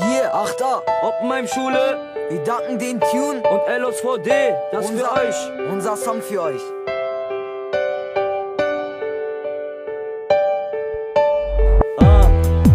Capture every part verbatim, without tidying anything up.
Hier, Achter, Oppenheim-Schule wir danken den Tune und L O S V D, das unser, für euch. Unser Song für euch. Ah.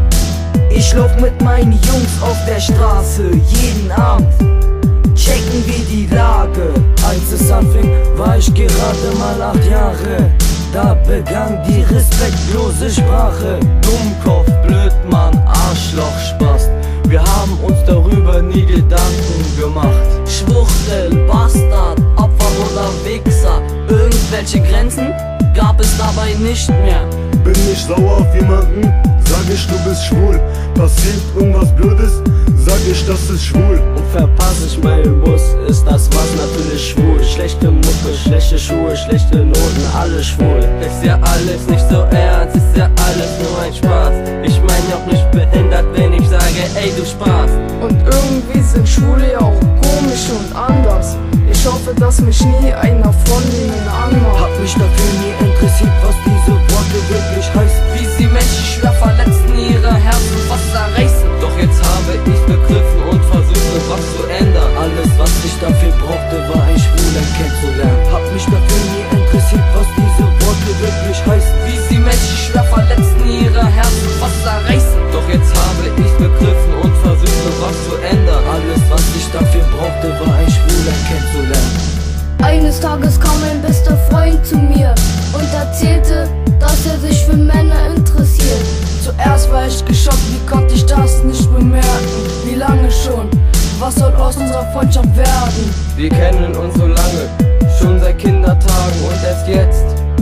Ich lauf mit meinen Jungs auf der Straße jeden Abend, checken wir die Lage. Als es anfing, war ich gerade mal acht Jahre. Da begann die respektlose Sprache. Dummkopf, Blödmann, Arschloch, Spaß. Wir haben uns darüber nie Gedanken gemacht. Schwuchtel, Bastard, Opfer oder Wichser. Irgendwelche Grenzen gab es dabei nicht mehr. Bin ich sauer auf jemanden, sag ich du bist schwul. Passiert irgendwas Blödes, sag ich das ist schwul. Und verpasse ich meinen Bus, ist das was natürlich schwul. Schlechte Mucke, schlechte Schuhe, schlechte Noten, alles schwul. Ist ja alles nicht so ernst, ist ja alles nur ein Spaß. Ich mein ja auch nicht behindert, wenn ich sage, ey du Spaß. Und irgendwie sind Schwule ja auch komisch und anders. Ich hoffe, dass mich nie einer von denen anmacht. Hab mich dafür nie interessiert, was diese Worte wirklich heißt. Wie sie Menschen schwer verletzen, ihre Herzen fast zerreißen. Doch jetzt habe ich begriffen und versuche was zu ändern. Alles was ich dafür brauchte, war ein Schwuler kennenzulernen. Hab mich dafür nie interessiert, was diese Worte wirklich heißt. Wie sie Menschen schwer verletzen, ihre Herzen fast zerreißen. Doch jetzt habe ich begriffen und versuche was zu ändern. Alles was ich dafür brauchte, war ein Schwuler kennenzulernen. Eines Tages kam ein bester Freund zu mir und erzählte, dass er sich für Männer interessiert. Zuerst war ich geschockt, wie konnte ich das nicht bemerken? Wie lange schon? Was soll aus unserer Freundschaft werden? Wir kennen uns so lange, schon seit Kindertagen und erst jetzt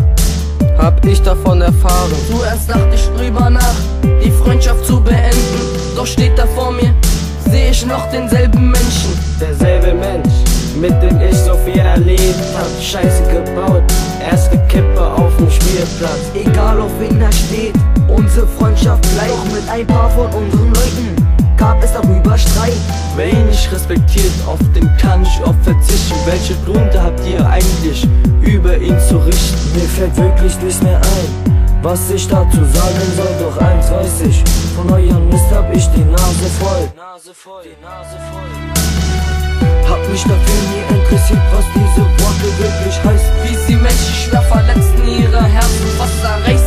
hab ich davon erfahren. Zuerst dachte ich drüber nach, die Freundschaft zu beenden. Doch steht da vor mir, sehe ich noch denselben Menschen. Derselbe Mensch, mit dem ich so viel erlebt hab. Scheiße gebaut, erste Kippe auf dem Spielplatz. Egal auf wen er steht, unsere Freundschaft bleibt. Doch mit ein paar von unseren Leuten gab es darüber Streit. Wer ihn nicht respektiert, auf den kann ich auch verzichten. Welche Gründe habt ihr eigentlich, über ihn zu richten? Mir fällt wirklich nicht mehr ein, was ich dazu sagen soll. Doch eins weiß ich, von eurem Mist hab ich die Nase voll. Nase voll, Nase voll. Hab mich dafür nie interessiert, was diese Worte wirklich heißt. Wie sie Menschen schwer verletzen, ihre Herzen fast zerreißen.